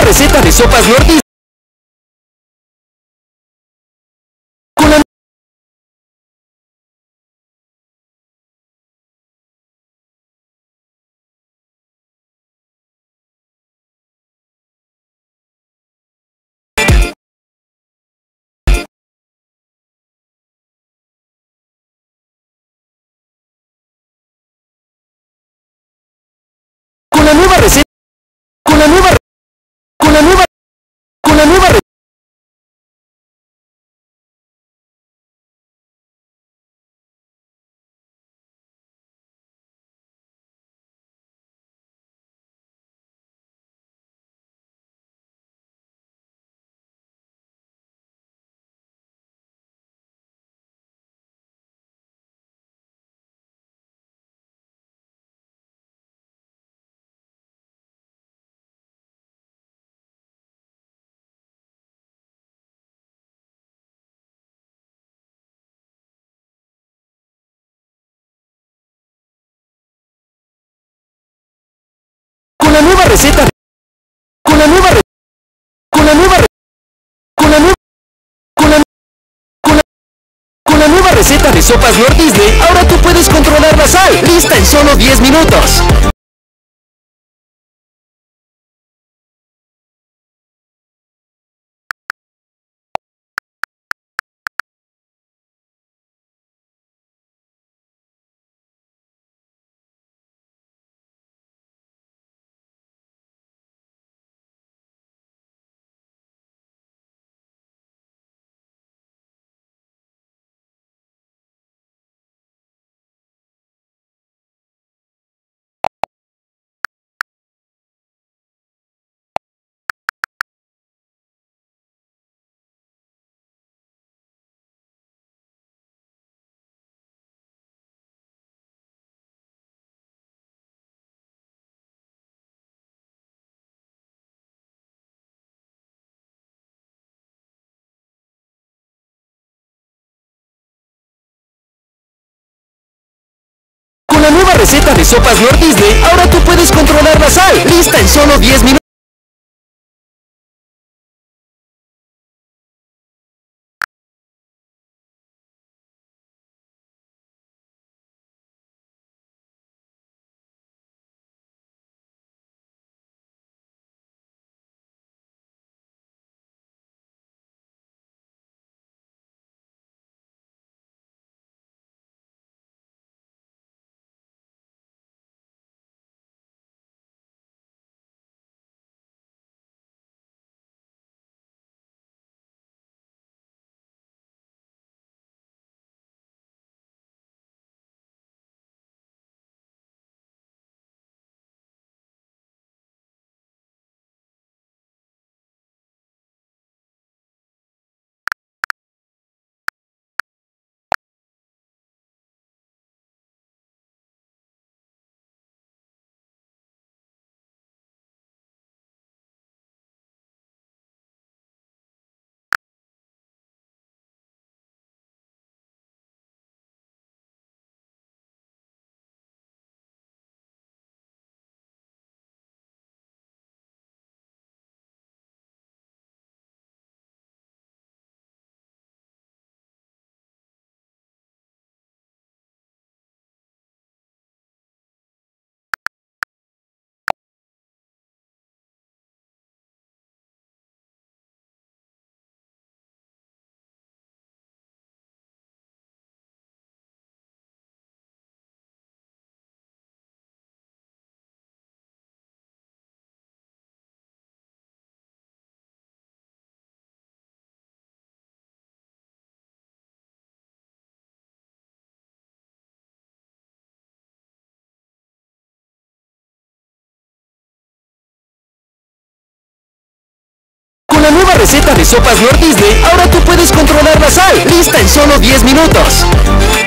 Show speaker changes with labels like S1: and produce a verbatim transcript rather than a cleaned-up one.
S1: receta de sopas Lord Disney. Con la con la nueva receta, con la nueva, con la nueva, con la nueva, con la nueva receta, con la nueva, con la nueva, con la nueva, con la, con la, con la nueva receta de sopas Lord Disney, ahora tú puedes controlar la sal, lista en solo diez minutos. Con la nueva receta de sopas Lord Disney, ahora tú puedes controlar la sal, lista en solo diez minutos. Con la nueva receta de sopas Lord Disney, ahora tú puedes controlar la sal, lista en solo diez minutos.